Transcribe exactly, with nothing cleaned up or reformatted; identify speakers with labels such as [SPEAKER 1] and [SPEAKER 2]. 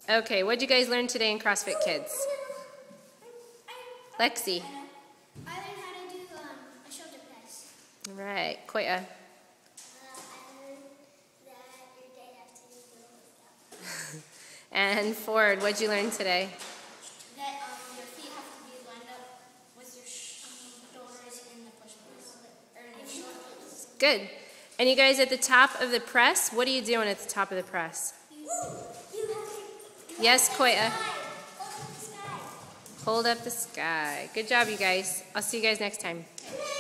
[SPEAKER 1] Okay, what did you guys learn today in CrossFit Kids? Lexi.
[SPEAKER 2] I learned how to do um, a shoulder press.
[SPEAKER 1] Right, Koya.
[SPEAKER 2] Uh, I learned that your day has to do workout.
[SPEAKER 1] And Ford, what did you learn today?
[SPEAKER 2] That um, your feet have to be lined up with your shoulders in the push press. Or in your shoulders.
[SPEAKER 1] Good. And you guys at the top of the press, what are you doing at the top of the press? Yes, Koya. Hold up the sky. Good job, you guys. I'll see you guys next time.